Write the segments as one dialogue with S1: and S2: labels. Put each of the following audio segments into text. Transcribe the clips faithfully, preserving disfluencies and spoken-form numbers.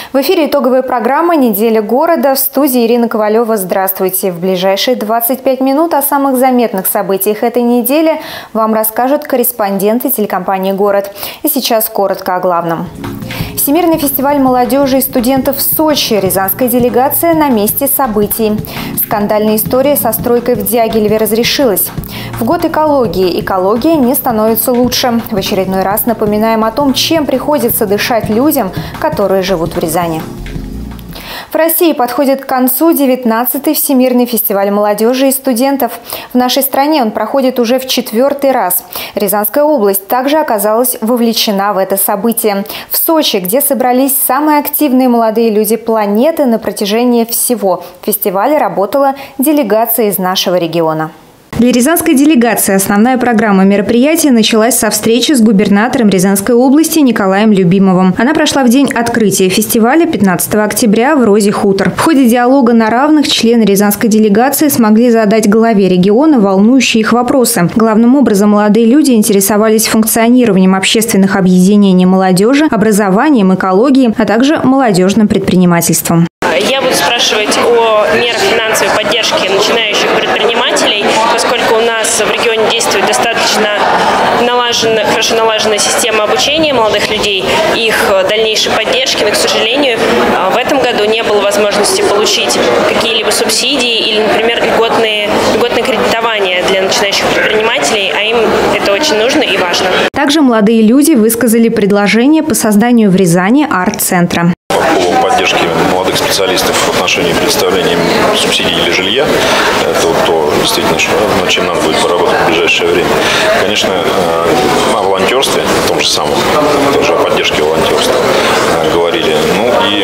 S1: В эфире итоговая программа «Неделя города». В студии Ирина Ковалева. Здравствуйте. В ближайшие двадцать пять минут о самых заметных событиях этой недели вам расскажут корреспонденты телекомпании «Город». И сейчас коротко о главном. Всемирный фестиваль молодежи и студентов в Сочи. Рязанская делегация на месте событий. Скандальная история со стройкой в Дягилеве разрешилась. В год экологии экология не становится лучше. В очередной раз напоминаем о том, чем приходится дышать людям, которые живут в Рязани. В России подходит к концу девятнадцатый Всемирный фестиваль молодежи и студентов. В нашей стране он проходит уже в четвертый раз. Рязанская область также оказалась вовлечена в это событие. В Сочи, где собрались самые активные молодые люди планеты на протяжении всего фестиваля, работала делегация из нашего региона. Для рязанской делегации основная программа мероприятия началась со встречи с губернатором Рязанской области Николаем Любимовым. Она прошла в день открытия фестиваля пятнадцатого октября в Розе Хутор. В ходе диалога на равных члены рязанской делегации смогли задать главе региона волнующие их вопросы. Главным образом молодые люди интересовались функционированием общественных объединений молодежи, образованием, экологией, а также молодежным предпринимательством.
S2: Я буду спрашивать о мерах финансовой поддержки начинающих предпринимателей, поскольку у нас в регионе действует достаточно налажена, хорошо налаженная система обучения молодых людей, их дальнейшей поддержки, но, к сожалению, в этом году не было возможности получить какие-либо субсидии или, например, льготные, льготное кредитование для начинающих предпринимателей, а им это очень нужно и важно.
S1: Также молодые люди высказали предложение по созданию в Рязани арт-центра.
S3: По поддержке молодых специалистов в отношении предоставления субсидий или жилья, это вот то, действительно, над чем надо будет поработать в ближайшее время. Конечно, о волонтерстве, о том же самом, тоже о поддержке волонтерства говорили. Ну и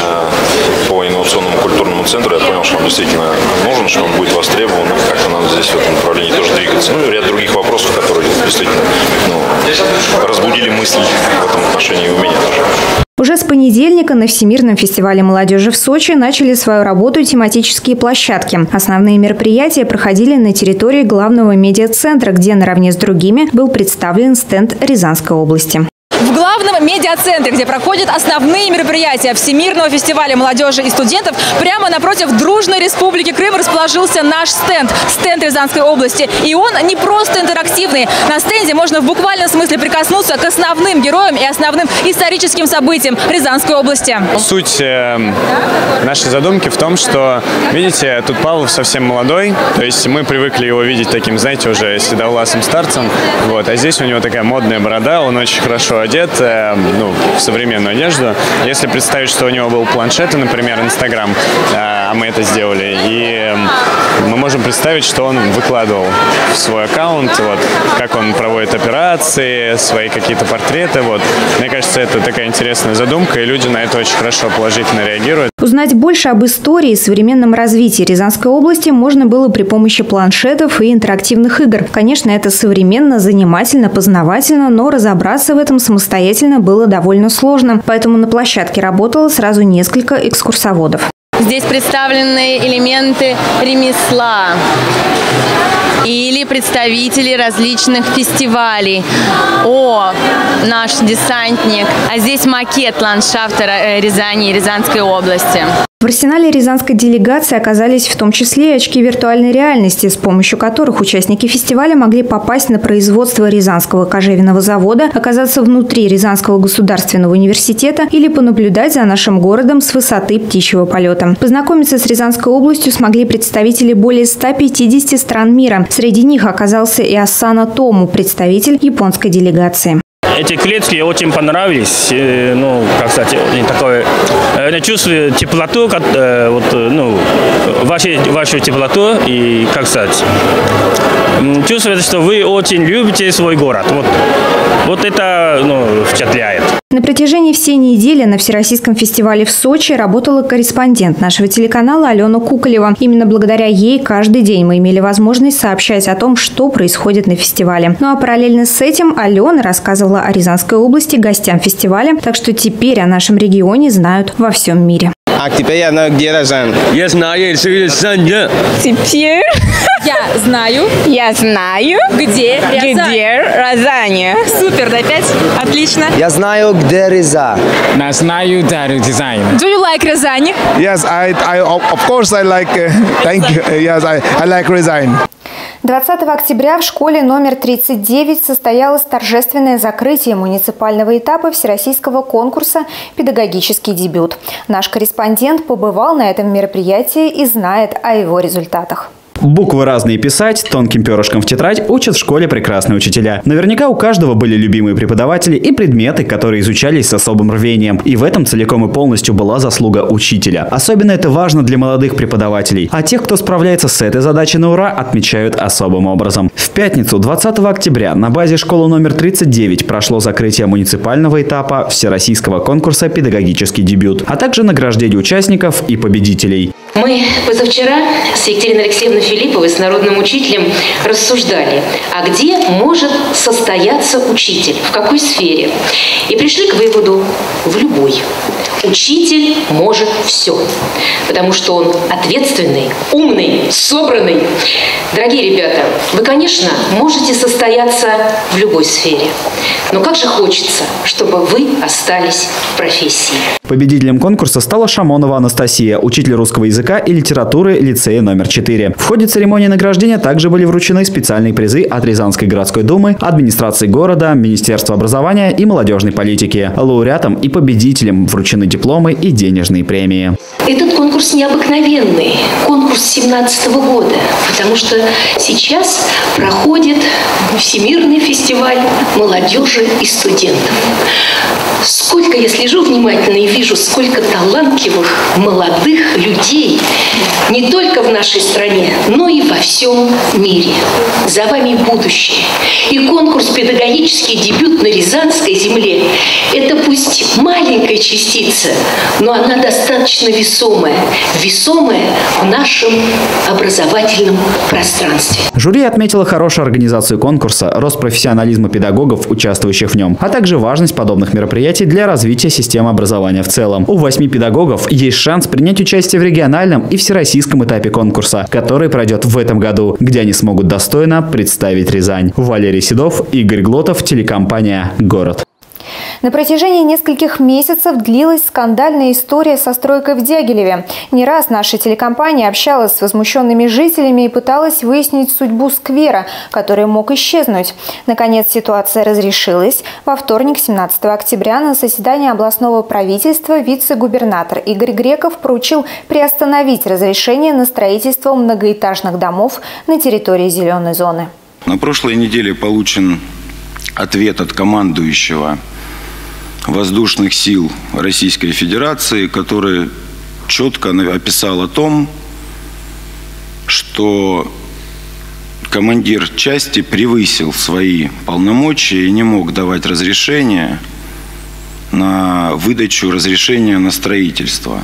S3: по инновационному культурному центру я понял, что он действительно нужен, что он будет востребован, как-то надо здесь в этом направлении тоже двигаться. Ну и ряд других вопросов, которые действительно ну, разбудили мысль в этом отношении у меня тоже.
S1: Уже с понедельника на Всемирном фестивале молодежи в Сочи начали свою работу тематические площадки. Основные мероприятия проходили на территории главного медиацентра, где наравне с другими был представлен стенд Рязанской области.
S4: В главном медиацентре, где проходят основные мероприятия Всемирного фестиваля молодежи и студентов, прямо напротив дружной республики Крым расположился наш стенд, стенд Рязанской области. И он не просто интерактивный. На стенде можно в буквальном смысле прикоснуться к основным героям и основным историческим событиям Рязанской области.
S5: Суть э, нашей задумки в том, что, видите, тут Павлов совсем молодой, то есть мы привыкли его видеть таким, знаете, уже седовласым старцем, вот, а здесь у него такая модная борода, он очень хорошо одет, ну, в современную одежду. Если представить, что у него был планшет, например, Инстаграм, а мы это сделали, и мы можем представить, что он выкладывал в свой аккаунт, вот, как он проводит операции, свои какие-то портреты. Вот. Мне кажется, это такая интересная задумка, и люди на это очень хорошо положительно реагируют.
S1: Узнать больше об истории и современном развитии Рязанской области можно было при помощи планшетов и интерактивных игр. Конечно, это современно, занимательно, познавательно, но разобраться в этом самостоятельно было довольно сложно. Поэтому на площадке работало сразу несколько экскурсоводов.
S6: Здесь представлены элементы ремесла или представители различных фестивалей. О, наш десантник. А здесь макет ландшафта Рязани и Рязанской области.
S1: В арсенале рязанской делегации оказались в том числе и очки виртуальной реальности, с помощью которых участники фестиваля могли попасть на производство Рязанского кожевенного завода, оказаться внутри Рязанского государственного университета или понаблюдать за нашим городом с высоты птичьего полета. Познакомиться с Рязанской областью смогли представители более ста пятидесяти стран мира. Среди них оказался и Асана Тому, представитель японской делегации.
S7: Эти клетки очень понравились, ну, как сказать, такое, я чувствую теплоту, как, вот, ну, вашу, вашу теплоту и, как сказать, чувствуется, что вы очень любите свой город. Вот, вот это, ну, впечатляет.
S1: На протяжении всей недели на Всероссийском фестивале в Сочи работала корреспондент нашего телеканала Алена Куколева. Именно благодаря ей каждый день мы имели возможность сообщать о том, что происходит на фестивале. Ну а параллельно с этим Алена рассказывала о Рязанской области гостям фестиваля, так что теперь о нашем регионе знают во всем мире.
S8: А теперь я знаю, где Розан.
S9: Я знаю, где Розан.
S4: Теперь я знаю.
S6: Я знаю,
S4: Где Рязань?
S6: где Розань.
S4: Супер, да, пять? Отлично.
S8: Я знаю, где Рязань.
S9: Я знаю, где Рязань.
S4: Do you like Рязань?
S10: Yes, I, I, of course, I like. Uh, thank you. Yes, I, I like Рязань.
S1: двадцатого октября в школе номер тридцать девять состоялось торжественное закрытие муниципального этапа всероссийского конкурса «Педагогический дебют». Наш корреспондент побывал на этом мероприятии и знает о его результатах.
S11: Буквы разные писать, тонким перышком в тетрадь учат в школе прекрасные учителя. Наверняка у каждого были любимые преподаватели и предметы, которые изучались с особым рвением. И в этом целиком и полностью была заслуга учителя. Особенно это важно для молодых преподавателей. А тех, кто справляется с этой задачей на ура, отмечают особым образом. В пятницу, двадцатого октября, на базе школы номер тридцать девять прошло закрытие муниципального этапа всероссийского конкурса «Педагогический дебют», а также награждение участников и победителей.
S12: Мы позавчера с Екатериной Алексеевной Филипповой, с народным учителем, рассуждали, а где может состояться учитель, в какой сфере. И пришли к выводу: в любой. Учитель может все, потому что он ответственный, умный, собранный. Дорогие ребята, вы, конечно, можете состояться в любой сфере, но как же хочется, чтобы вы остались в профессии.
S11: Победителем конкурса стала Шамонова Анастасия, учитель русского языка и литературы лицея номер четыре. В ходе церемонии награждения также были вручены специальные призы от Рязанской городской думы, администрации города, Министерства образования и молодежной политики. Лауреатам и победителям вручены дипломы и денежные премии.
S12: Этот конкурс необыкновенный, конкурс семнадцатого года, потому что сейчас проходит Всемирный фестиваль молодежи и студентов. Сколько я слежу внимательно и вижу, сколько талантливых молодых людей не только в нашей стране, но и во всем мире. За вами будущее. И конкурс «Педагогический дебют» на Рязанской земле – это пусть маленькая частица, но она достаточно весомая. Весомая в нашем образовательном пространстве.
S11: Жюри отметило хорошую организацию конкурса, рост профессионализма педагогов, участвующих в нем, а также важность подобных мероприятий для развития системы образования в целом. У восьми педагогов есть шанс принять участие в региональном и всероссийском этапе конкурса, который пройдет в этом году, где они смогут достойно представить Рязань. Валерий Седов, Игорь Глотов, телекомпания «Город».
S1: На протяжении нескольких месяцев длилась скандальная история со стройкой в Дягилеве. Не раз наша телекомпания общалась с возмущенными жителями и пыталась выяснить судьбу сквера, который мог исчезнуть. Наконец, ситуация разрешилась. Во вторник, семнадцатого октября, на заседании областного правительства вице-губернатор Игорь Греков поручил приостановить разрешение на строительство многоэтажных домов на территории зеленой зоны.
S13: На прошлой неделе получен ответ от командующего воздушных сил Российской Федерации, который четко описал о том, что командир части превысил свои полномочия и не мог давать разрешение на выдачу разрешения на строительство.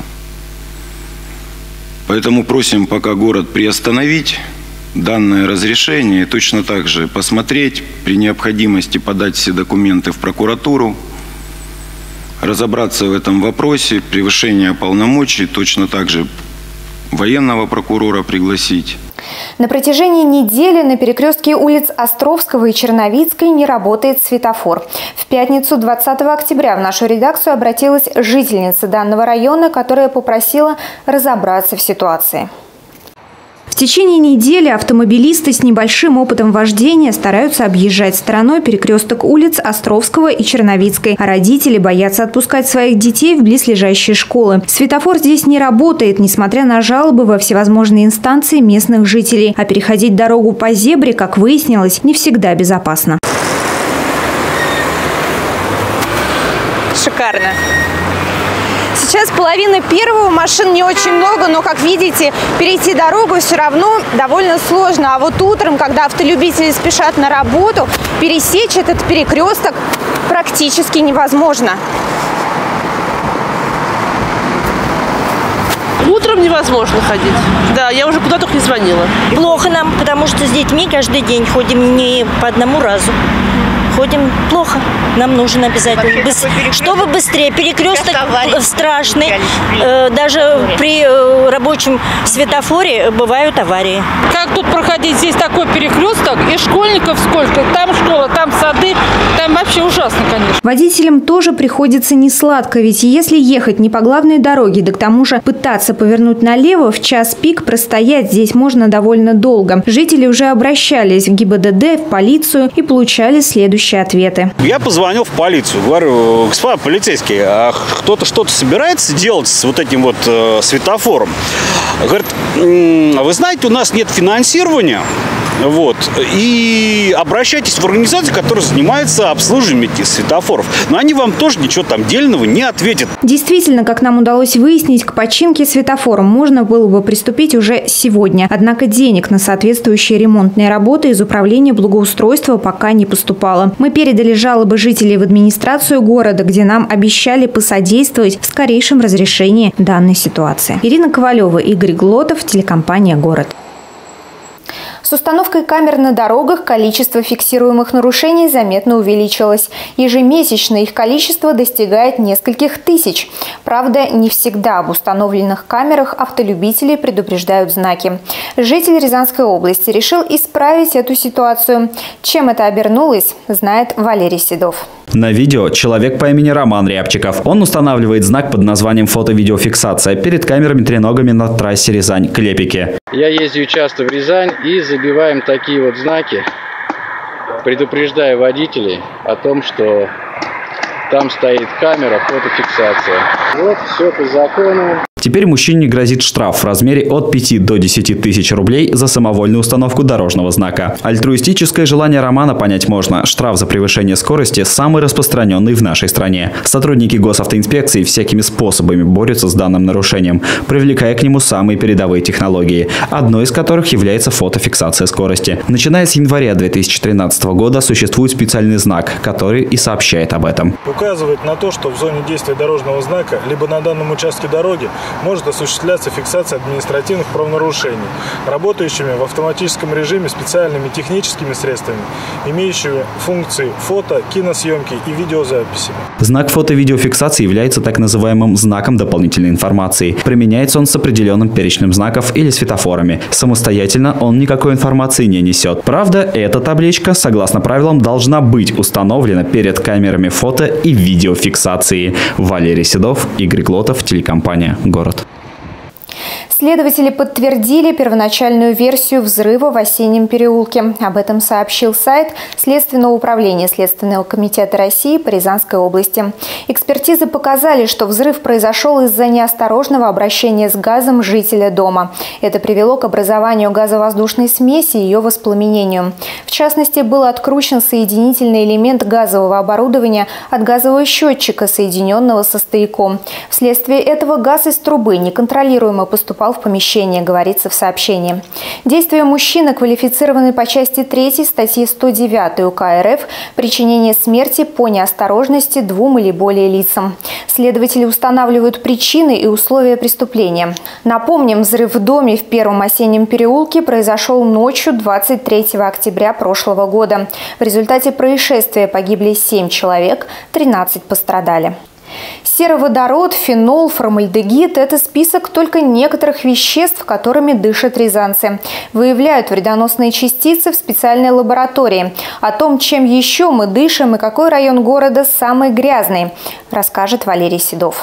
S13: Поэтому просим пока город приостановить данное разрешение и точно так же посмотреть, при необходимости подать все документы в прокуратуру, разобраться в этом вопросе, превышение полномочий, точно так же военного прокурора пригласить.
S1: На протяжении недели на перекрестке улиц Островского и Черновицкой не работает светофор. В пятницу, двадцатого октября, в нашу редакцию обратилась жительница данного района, которая попросила разобраться в ситуации. В течение недели автомобилисты с небольшим опытом вождения стараются объезжать стороной перекресток улиц Островского и Черновицкой, а родители боятся отпускать своих детей в близлежащие школы. Светофор здесь не работает, несмотря на жалобы во всевозможные инстанции местных жителей. А переходить дорогу по зебре, как выяснилось, не всегда безопасно.
S14: Шикарно. Сейчас половина первого, машин не очень много, но, как видите, перейти дорогу все равно довольно сложно. А вот утром, когда автолюбители спешат на работу, пересечь этот перекресток практически невозможно.
S15: Утром невозможно ходить. Да, я уже куда только не звонила.
S16: Плохо нам, потому что с детьми каждый день ходим не по одному разу. ходим плохо. Нам нужен обязательно. Быс... Чтобы быстрее. Перекресток страшный. Э, даже при э, рабочем светофоре бывают аварии.
S17: Как тут проходить? Здесь такой перекресток, и школьников сколько. Там школа, там сады. Там вообще ужасно, конечно.
S1: Водителям тоже приходится несладко, ведь если ехать не по главной дороге, да к тому же пытаться повернуть налево, в час пик простоять здесь можно довольно долго. Жители уже обращались в ГИБДД, в полицию и получали следующие ответы.
S18: Я позвонил в полицию, говорю: господа полицейские, а кто-то что-то собирается делать с вот этим вот э, светофором? Говорит: вы знаете, у нас нет финансирования. Вот. И обращайтесь в организацию, которая занимается обслуживанием этих светофоров. Но они вам тоже ничего там дельного не ответят.
S1: Действительно, как нам удалось выяснить, к починке светофора можно было бы приступить уже сегодня. Однако денег на соответствующие ремонтные работы из управления благоустройства пока не поступало. Мы передали жалобы жителей в администрацию города, где нам обещали посодействовать в скорейшем разрешении данной ситуации. Ирина Ковалева, Игорь Глотов, телекомпания «Город». С установкой камер на дорогах количество фиксируемых нарушений заметно увеличилось. Ежемесячно их количество достигает нескольких тысяч. Правда, не всегда об установленных камерах автолюбители предупреждают знаки. Житель Рязанской области решил исправить эту ситуацию. Чем это обернулось, знает Валерий Седов.
S11: На видео человек по имени Роман Рябчиков. Он устанавливает знак под названием «Фото-видеофиксация» перед камерами треногами на трассе Рязань-Клепики.
S19: Я ездил часто в Рязань и забиваем такие вот знаки, предупреждая водителей о том, что там стоит камера фотофиксация. Вот все по закону.
S11: Теперь мужчине грозит штраф в размере от пяти до десяти тысяч рублей за самовольную установку дорожного знака. Альтруистическое желание Романа понять можно. Штраф за превышение скорости самый распространенный в нашей стране. Сотрудники госавтоинспекции всякими способами борются с данным нарушением, привлекая к нему самые передовые технологии, одной из которых является фотофиксация скорости. Начиная с января две тысячи тринадцатого года существует специальный знак, который и сообщает об этом.
S20: Указывает на то, что в зоне действия дорожного знака либо на данном участке дороги может осуществляться фиксация административных правонарушений, работающими в автоматическом режиме специальными техническими средствами, имеющими функции фото, киносъемки и видеозаписи.
S11: Знак фото-видеофиксации является так называемым знаком дополнительной информации. Применяется он с определенным перечнем знаков или светофорами. Самостоятельно он никакой информации не несет. Правда, эта табличка, согласно правилам, должна быть установлена перед камерами фото и видеофиксации. Валерий Седов, Игорь Глотов, телекомпания «Город».
S1: Следователи подтвердили первоначальную версию взрыва в Осеннем переулке. Об этом сообщил сайт Следственного управления Следственного комитета России по Рязанской области. Экспертизы показали, что взрыв произошел из-за неосторожного обращения с газом жителя дома. Это привело к образованию газовоздушной смеси и ее воспламенению. В частности, был откручен соединительный элемент газового оборудования от газового счетчика, соединенного со стояком. Вследствие этого газ из трубы неконтролируемо поступал в помещение, говорится в сообщении. Действия мужчины квалифицированы по части третьей статьи сто девять УК РФ «Причинение смерти по неосторожности двум или более лицам». Следователи устанавливают причины и условия преступления. Напомним, взрыв в доме в Первом Осеннем переулке произошел ночью двадцать третьего октября прошлого года. В результате происшествия погибли семь человек, тринадцать пострадали. Сероводород, фенол, формальдегид – это список только некоторых веществ, которыми дышат рязанцы. Выявляют вредоносные частицы в специальной лаборатории. О том, чем еще мы дышим и какой район города самый грязный, расскажет Валерий Седов.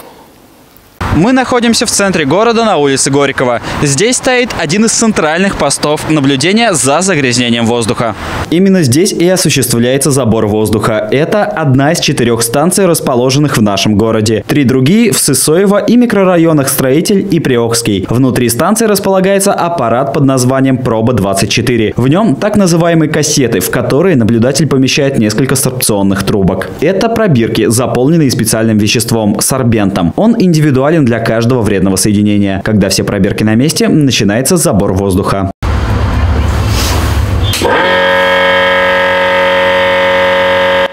S11: Мы находимся в центре города на улице Горького. Здесь стоит один из центральных постов наблюдения за загрязнением воздуха. Именно здесь и осуществляется забор воздуха. Это одна из четырех станций, расположенных в нашем городе. Три другие в Сысоево и микрорайонах Строитель и Приокский. Внутри станции располагается аппарат под названием Проба двадцать четыре. В нем так называемые кассеты, в которые наблюдатель помещает несколько сорбционных трубок. Это пробирки, заполненные специальным веществом – сорбентом. Он индивидуален для каждого вредного соединения. Когда все пробирки на месте, начинается забор воздуха.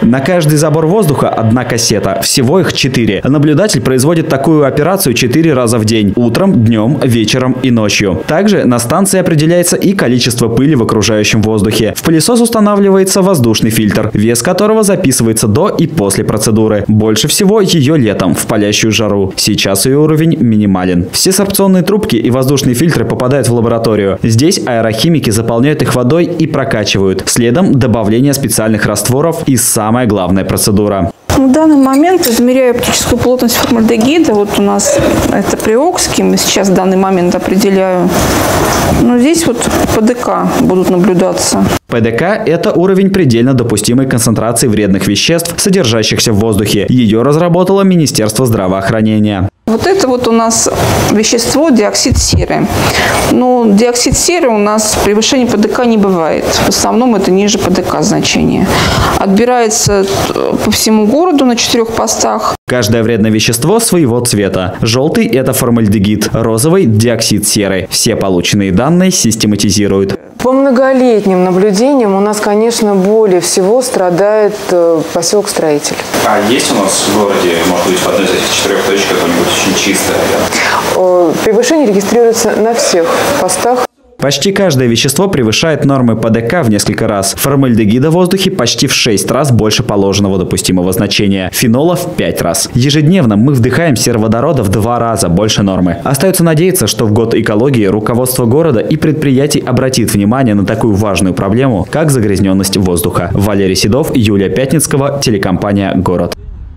S11: На каждый забор воздуха одна кассета. Всего их четыре. Наблюдатель производит такую операцию четыре раза в день. Утром, днем, вечером и ночью. Также на станции определяется и количество пыли в окружающем воздухе. В пылесос устанавливается воздушный фильтр, вес которого записывается до и после процедуры. Больше всего ее летом, в палящую жару. Сейчас ее уровень минимален. Все сорбционные трубки и воздушные фильтры попадают в лабораторию. Здесь аэрохимики заполняют их водой и прокачивают. Следом добавление специальных растворов и самая главная процедура.
S21: В данный момент измеряю оптическую плотность формальдегида. Вот у нас это приокский, мы сейчас в данный момент определяю. Но здесь вот ПДК будут наблюдаться.
S11: ПДК – это уровень предельно допустимой концентрации вредных веществ, содержащихся в воздухе. Ее разработало Министерство здравоохранения.
S21: Вот это вот у нас вещество диоксид серы. Но диоксид серы у нас превышение ПДК не бывает. В основном это ниже ПДК значения. Отбирается по всему городу на четырех постах.
S11: Каждое вредное вещество своего цвета. Желтый – это формальдегид, розовый – диоксид серы. Все полученные данные систематизируют.
S22: По многолетним наблюдениям у нас, конечно, более всего страдает поселок Строитель.
S23: А есть у нас в городе, может быть, в одной из этих четырех точек какой-нибудь очень чистое?
S22: Превышение регистрируется на всех постах.
S11: Почти каждое вещество превышает нормы ПДК в несколько раз. Формальдегида в воздухе почти в шесть раз больше положенного допустимого значения. Фенола в пять раз. Ежедневно мы вдыхаем сероводорода в два раза больше нормы. Остается надеяться, что в год экологии руководство города и предприятий обратит внимание на такую важную проблему, как загрязненность воздуха. Валерий Седов, Юлия Пятницкого, телекомпания «Город».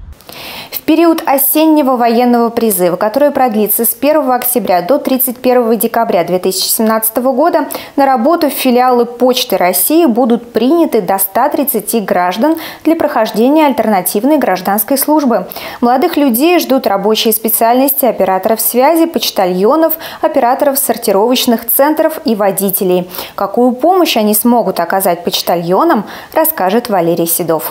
S1: В период осеннего военного призыва, который продлится с первого октября до тридцать первого декабря две тысячи семнадцатого года, на работу в филиалы Почты России будут приняты до ста тридцати граждан для прохождения альтернативной гражданской службы. Молодых людей ждут рабочие специальности операторов связи, почтальонов, операторов сортировочных центров и водителей. Какую помощь они смогут оказать почтальонам, расскажет Валерий Седов.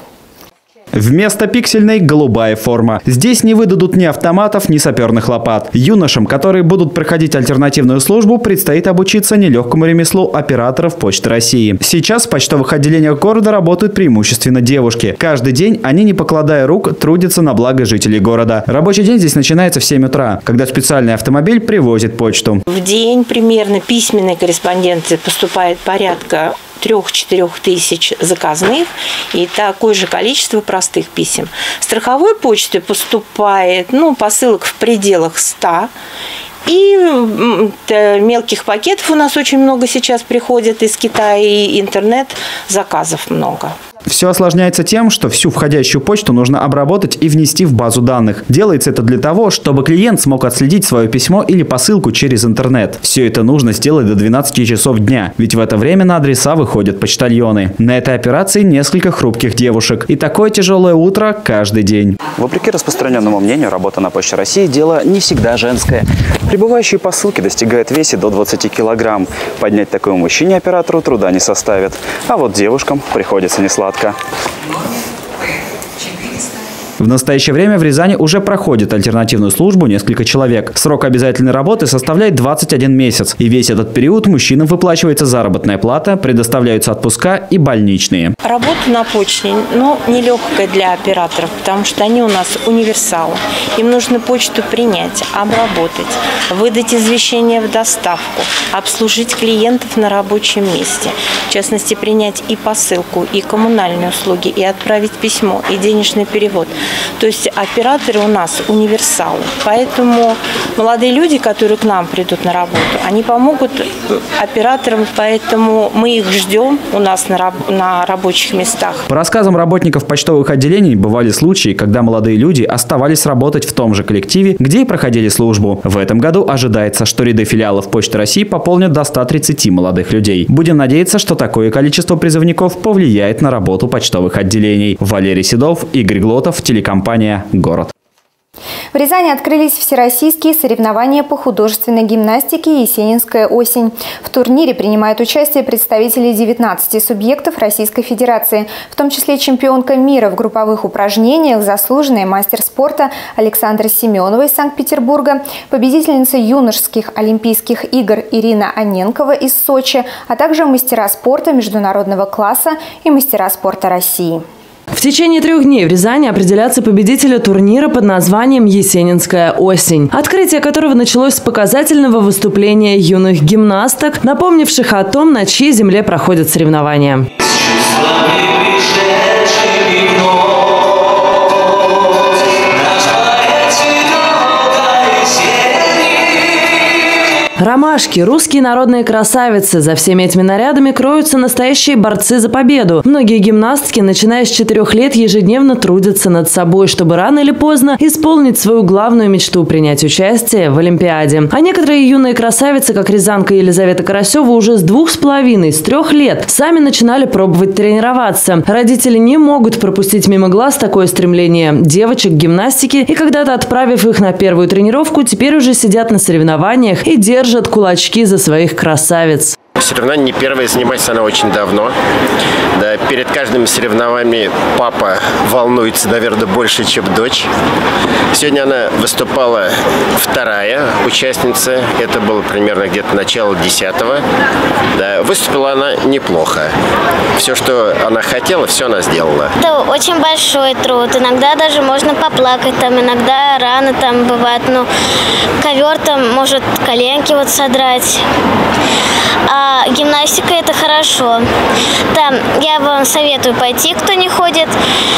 S11: Вместо пиксельной – голубая форма. Здесь не выдадут ни автоматов, ни саперных лопат. Юношам, которые будут проходить альтернативную службу, предстоит обучиться нелегкому ремеслу операторов Почты России. Сейчас в почтовых отделениях города работают преимущественно девушки. Каждый день они, не покладая рук, трудятся на благо жителей города. Рабочий день здесь начинается в семь утра, когда специальный автомобиль привозит почту.
S24: В день примерно письменной корреспонденции поступает порядка трех-четырех тысяч заказных и такое же количество простых писем. Страховой почты поступает ну, посылок в пределах ста. И мелких пакетов у нас очень много сейчас приходит из Китая, и интернет-заказов много.
S11: Все осложняется тем, что всю входящую почту нужно обработать и внести в базу данных. Делается это для того, чтобы клиент смог отследить свое письмо или посылку через интернет. Все это нужно сделать до двенадцати часов дня, ведь в это время на адреса выходят почтальоны. На этой операции несколько хрупких девушек. И такое тяжелое утро каждый день.
S25: Вопреки распространенному мнению, работа на Почте России – дело не всегда женское. Прибывающие посылки достигают веса до двадцати килограмм. Поднять такое мужчине-оператору труда не составит. А вот девушкам приходится несладко.
S11: В настоящее время в Рязани уже проходит альтернативную службу несколько человек. Срок обязательной работы составляет двадцать один месяц. И весь этот период мужчинам выплачивается заработная плата, предоставляются отпуска и больничные.
S24: Работа на почте ну, нелегкая для операторов, потому что они у нас универсалы. Им нужно почту принять, обработать, выдать извещение в доставку, обслужить клиентов на рабочем месте. В частности, принять и посылку, и коммунальные услуги, и отправить письмо, и денежный перевод. То есть операторы у нас универсалы. Поэтому молодые люди, которые к нам придут на работу, они помогут операторам, поэтому мы их ждем у нас на, раб на рабочих местах.
S11: По рассказам работников почтовых отделений, бывали случаи, когда молодые люди оставались работать в том же коллективе, где и проходили службу. В этом году ожидается, что ряды филиалов Почты России пополнят до ста тридцати молодых людей. Будем надеяться, что такое количество призывников повлияет на работу почтовых отделений. Валерий Седов, Игорь Глотов, телекомпания «Город».
S1: В Рязани открылись всероссийские соревнования по художественной гимнастике «Есенинская осень». В турнире принимают участие представители девятнадцати субъектов Российской Федерации, в том числе чемпионка мира в групповых упражнениях, заслуженный мастер спорта Александра Семенова из Санкт-Петербурга, победительница юношеских Олимпийских игр Ирина Анненкова из Сочи, а также мастера спорта международного класса и мастера спорта России.
S2: В течение трех дней в Рязани определятся победители турнира под названием «Есенинская осень», открытие которого началось с показательного выступления юных гимнасток, напомнивших о том, на чьей земле проходят соревнования. Ромашки, русские народные красавицы. За всеми этими нарядами кроются настоящие борцы за победу. Многие гимнастки, начиная с четырех лет, ежедневно трудятся над собой, чтобы рано или поздно исполнить свою главную мечту – принять участие в Олимпиаде. А некоторые юные красавицы, как рязанка Елизавета Карасева, уже с двух с половиной, с трех лет сами начинали пробовать тренироваться. Родители не могут пропустить мимо глаз такое стремление девочек к гимнастике, и когда-то, отправив их на первую тренировку, теперь уже сидят на соревнованиях и держат кулачки за своих красавиц.
S3: Соревнование не первое, занимается она очень давно. Да, перед каждым соревнованием папа волнуется, наверное, больше, чем дочь. Сегодня она выступала вторая участница. Это было примерно где-то начало десятого. Да, выступила она неплохо. Все, что она хотела, все она сделала.
S5: Это очень большой труд. Иногда даже можно поплакать, там, иногда раны там бывают. Ну, ковер там может коленки вот содрать. А гимнастика – это хорошо. Там я вам советую пойти, кто не ходит.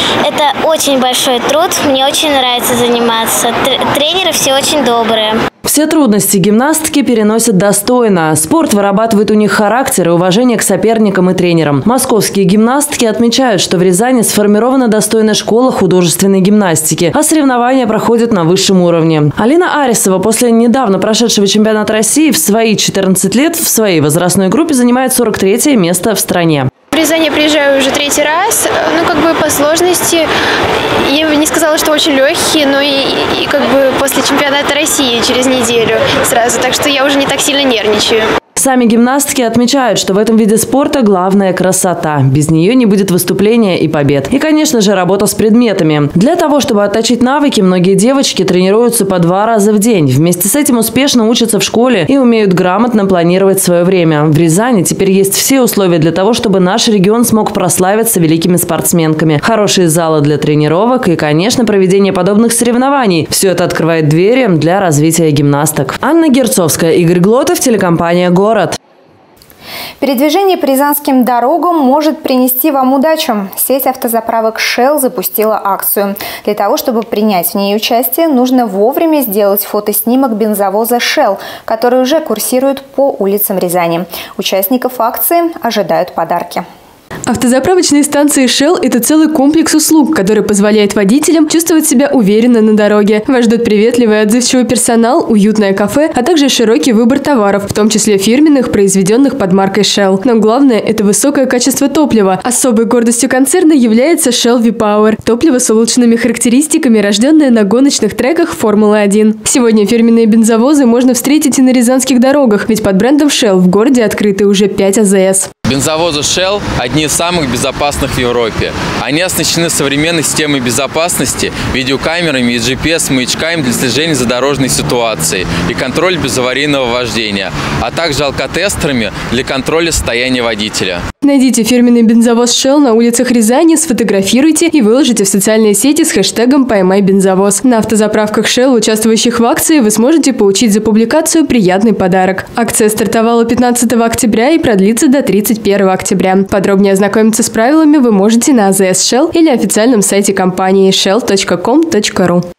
S5: Это очень большой труд. Мне очень нравится заниматься. Тренеры все очень добрые.
S2: Все трудности гимнастки переносят достойно. Спорт вырабатывает у них характер и уважение к соперникам и тренерам. Московские гимнастки отмечают, что в Рязани сформирована достойная школа художественной гимнастики, а соревнования проходят на высшем уровне. Алина Арисова после недавно прошедшего чемпионата России в свои четырнадцать лет в своей возрастной группе занимает сорок третье место в стране.
S6: В Рязань я приезжаю уже третий раз, ну как бы по сложности, я бы не сказала, что очень легкие, но и, и как бы после чемпионата России через неделю сразу, так что я уже не так сильно нервничаю.
S2: Сами гимнастки отмечают, что в этом виде спорта главная красота. Без нее не будет выступления и побед. И, конечно же, работа с предметами. Для того, чтобы отточить навыки, многие девочки тренируются по два раза в день. Вместе с этим успешно учатся в школе и умеют грамотно планировать свое время. В Рязани теперь есть все условия для того, чтобы наш регион смог прославиться великими спортсменками. Хорошие залы для тренировок и, конечно, проведение подобных соревнований. Все это открывает двери для развития гимнасток. Анна Герцовская, Игорь Глотов, телекомпания «Город».
S1: Передвижение по рязанским дорогам может принести вам удачу. Сеть автозаправок Shell запустила акцию. Для того, чтобы принять в ней участие, нужно вовремя сделать фотоснимок бензовоза Shell, который уже курсирует по улицам Рязани. Участников акции ожидают подарки.
S7: Автозаправочные станции Shell – это целый комплекс услуг, который позволяет водителям чувствовать себя уверенно на дороге. Вас ждет приветливый и отзывчивый персонал, уютное кафе, а также широкий выбор товаров, в том числе фирменных, произведенных под маркой Shell. Но главное – это высокое качество топлива. Особой гордостью концерна является Shell V-Power – топливо с улучшенными характеристиками, рожденное на гоночных треках Формулы один. Сегодня фирменные бензовозы можно встретить и на рязанских дорогах, ведь под брендом Shell в городе открыты уже пять АЗС.
S26: Бензовозы Shell – одни из самых безопасных в Европе. Они оснащены современной системой безопасности, видеокамерами и джи пи эс-маячками для слежения за дорожной ситуацией и контроль безаварийного вождения, а также алкотестерами для контроля состояния водителя.
S7: Найдите фирменный бензовоз Shell на улицах Рязани, сфотографируйте и выложите в социальные сети с хэштегом «Поймай бензовоз». На автозаправках Shell, участвующих в акции, вы сможете получить за публикацию приятный подарок. Акция стартовала пятнадцатого октября и продлится до тридцать первого октября. Подробнее ознакомиться с правилами вы можете на АЗС Shell или официальном сайте компании shell точка ком точка ру.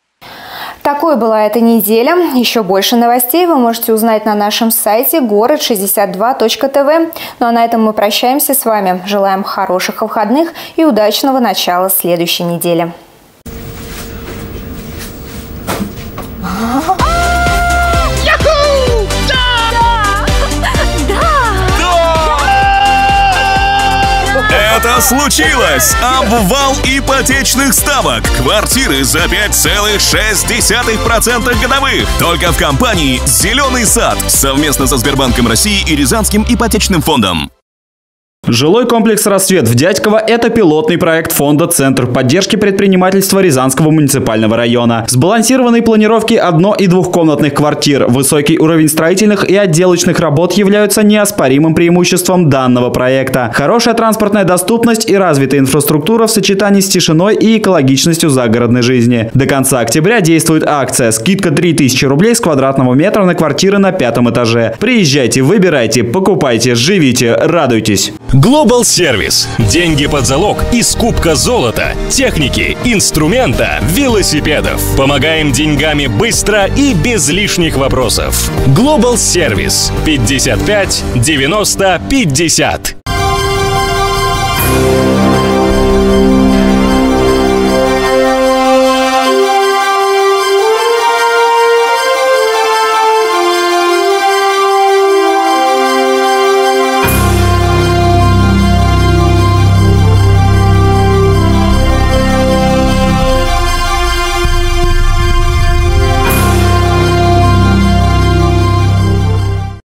S1: Такой была эта неделя. Еще больше новостей вы можете узнать на нашем сайте город шестьдесят два точка тэ вэ. Ну а на этом мы прощаемся с вами. Желаем хороших выходных и удачного начала следующей недели.
S27: Это случилось! Обвал ипотечных ставок. Квартиры за пять целых шесть десятых процента годовых. Только в компании «Зеленый сад» совместно со Сбербанком России и Рязанским ипотечным фондом.
S11: Жилой комплекс «Рассвет» в Дядьково – это пилотный проект фонда «Центр поддержки предпринимательства Рязанского муниципального района». Сбалансированной планировки одно- и двухкомнатных квартир, высокий уровень строительных и отделочных работ являются неоспоримым преимуществом данного проекта. Хорошая транспортная доступность и развитая инфраструктура в сочетании с тишиной и экологичностью загородной жизни. До конца октября действует акция «Скидка три тысячи рублей с квадратного метра на квартиры на пятом этаже». Приезжайте, выбирайте, покупайте, живите, радуйтесь.
S4: Global Service. Деньги под залог и скупка золота, техники, инструмента, велосипедов. Помогаем деньгами быстро и без лишних вопросов. Global Service. пятьдесят пять девяносто пятьдесят.